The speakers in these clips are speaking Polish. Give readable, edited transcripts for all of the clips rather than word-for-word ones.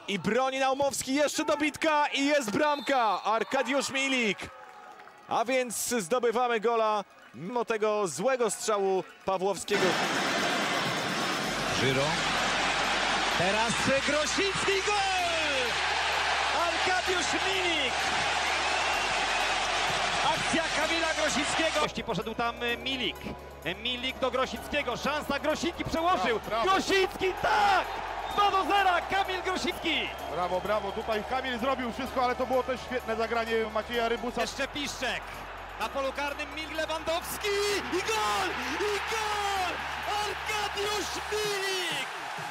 I broni Naumowski, jeszcze dobitka i jest bramka. Arkadiusz Milik. A więc zdobywamy gola mimo tego złego strzału Pawłowskiego. Żyro. Teraz Grosicki, gol! Arkadiusz Milik. Akcja Kamila Grosickiego. Poszedł tam Milik. Milik do Grosickiego. Szansa, Grosicki przełożył. Brawo. Grosicki, tak! 2-0, Kamil Grosicki. Brawo, brawo. Tutaj Kamil zrobił wszystko, ale to było też świetne zagranie Macieja Rybusa. Jeszcze Piszczek. Na polu karnym Milik Lewandowski. I gol! I gol! Arkadiusz Milik!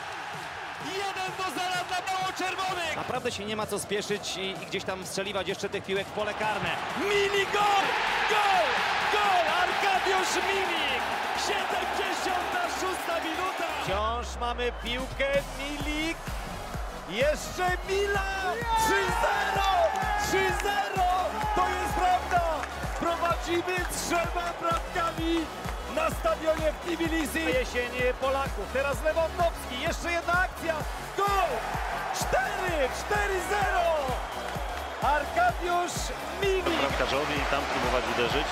1-0 dla biało-czerwonych. Naprawdę się nie ma co spieszyć i gdzieś tam strzeliwać jeszcze tych piłek w pole karne. Milik, gol! Gol! Gol! Arkadiusz Milik! 76 minuta. Wciąż mamy piłkę. Milik. Jeszcze Milan. 3-0! 3-0! To jest prawda! Prowadzimy 3 bramkami na stadionie w Tbilisi. Jesień Polaków. Teraz Lewandowski. Jeszcze jedna akcja. Gol! 4-0! Arkadiusz Milik. Bramkarzowi i tam próbować uderzyć.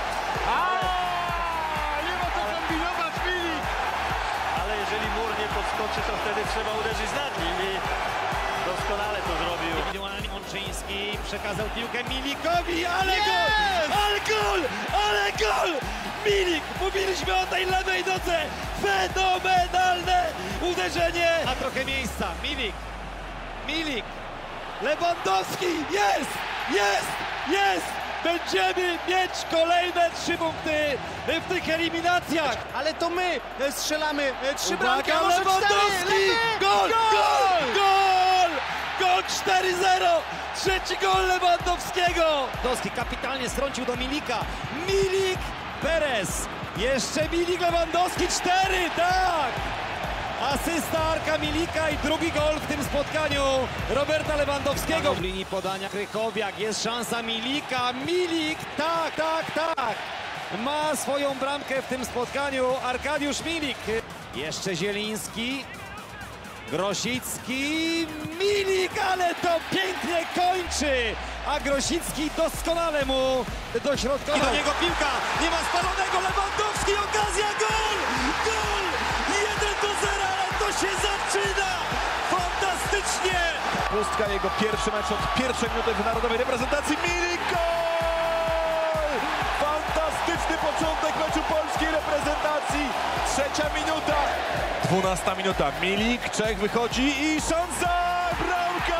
Nie ma co kombinować, Milik! Ale jeżeli mur nie podskoczy, to wtedy trzeba uderzyć nad nim i doskonale to zrobił. Indywidualnie Mączyński przekazał piłkę Milikowi, ale gol! Ale gol! Ale gol! Milik! Mówiliśmy o tej lewej nodze! Fenomenalne uderzenie! A trochę miejsca. Milik! Milik! Lewandowski! Jest! Jest! Jest! Będziemy mieć kolejne 3 punkty w tych eliminacjach! Ale to my strzelamy 3 bramki, Uwaga, a może 4! Lewandowski! Gol! Gol! Gol! Gol 4-0! Trzeci gol Lewandowskiego! Lewandowski kapitalnie strącił do Milika. Milik! Perez! Jeszcze Milik, Lewandowski 4! Tak! Asysta Arka Milika i drugi gol w tym spotkaniu Roberta Lewandowskiego. W linii podania Krychowiak, jest szansa Milika. Milik! Tak, tak, tak! Ma swoją bramkę w tym spotkaniu Arkadiusz Milik. Jeszcze Zieliński. Grosicki, Milik, ale to pięknie kończy, a Grosicki doskonale mu dośrodkował. I do niego piłka, nie ma spalonego, Lewandowski, okazja, gol! Gol! 1-0, ale to się zaczyna! Fantastycznie! Pustka, jego pierwszy mecz od pierwszej minuty w narodowej reprezentacji. Milik, gol! Fantastyczny początek meczu polskiej reprezentacji. 3. minuta. 12. minuta. Milik, Czech wychodzi i szansa! Bramka!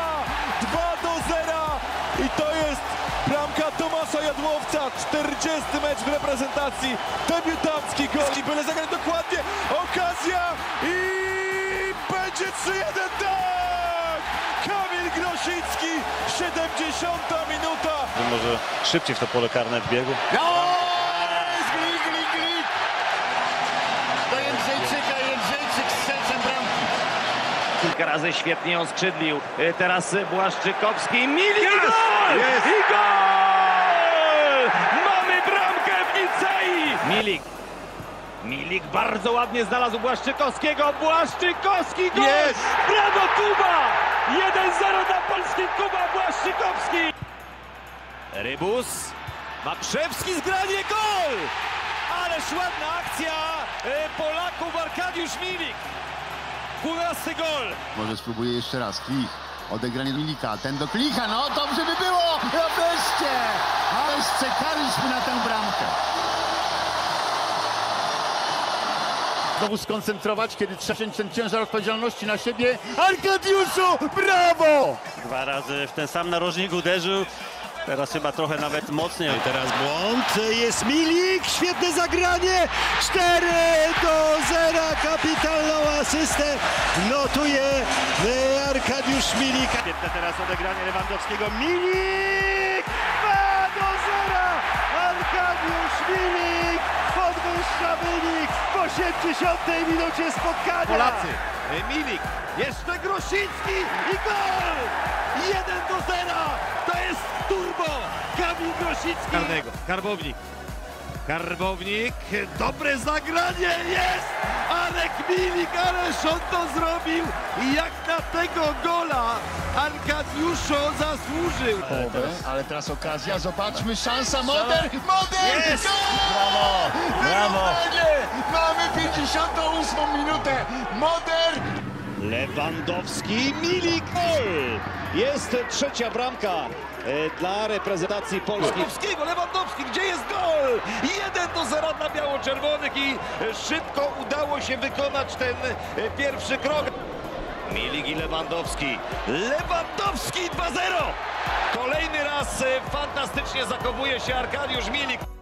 2-0. I to jest bramka Tomasza Jadłowca. 40. mecz w reprezentacji. Debiutancki gol. I byle zagrać dokładnie. Okazja i będzie 3-1. Tak! Kamil Grosicki. 70. minuta. Może szybciej w to pole karne wbiegł. Glik! Do Jędrzejczyka, Jędrzejczyk z sercem bramki. Kilka razy świetnie ją skrzydlił. Teraz Błaszczykowski. Milik, gol! Jest! I gol! Mamy bramkę w Nicei! Milik. Milik bardzo ładnie znalazł Błaszczykowskiego. Błaszczykowski, gol! Jest! Brawo, Kuba! 1-0 dla Polski, Kuba Błaszczykowski. Rybus. Makrzewski, zgranie, gol! Ależ ładna akcja Polaków, Arkadiusz Milik. 12. gol. Może spróbuję jeszcze raz. Klich. Odegranie Milika. Ten do Klicha. No dobrze by było. Wreszcie. Ależ czekaliśmy na tę bramkę. Znowu skoncentrować, kiedy trzeba wziąć ten ciężar odpowiedzialności na siebie. Arkadiuszu, brawo! 2 razy w ten sam narożnik uderzył. Teraz chyba trochę nawet mocniej. I teraz błąd, jest Milik, świetne zagranie, 4-0, kapitalną asystę notuje Arkadiusz Milik. Świetne teraz odegranie Lewandowskiego. Milik, 2-0, Arkadiusz Milik podwyższa wynik w 80. minucie spotkania. Polacy. Milik. Jeszcze Grosicki i gol! 1-0. To jest turbo. Kamil Grosicki. Karbownik. Karbownik. Dobre zagranie jest. Marek Milik, ależ on to zrobił i jak na tego gola Arkadiuszo zasłużył. Ale teraz okazja, zobaczmy, szansa, Moder! Moder! Jest! Brawo! Brawo! Mamy 58 minutę! Moder! Lewandowski, Milik, gol! Jest trzecia bramka dla reprezentacji Polski. Lewandowski, gdzie jest gol? 1-0 dla biało-czerwonych i szybko udało się wykonać ten pierwszy krok. Milik i Lewandowski. Lewandowski 2-0! Kolejny raz fantastycznie zachowuje się Arkadiusz Milik.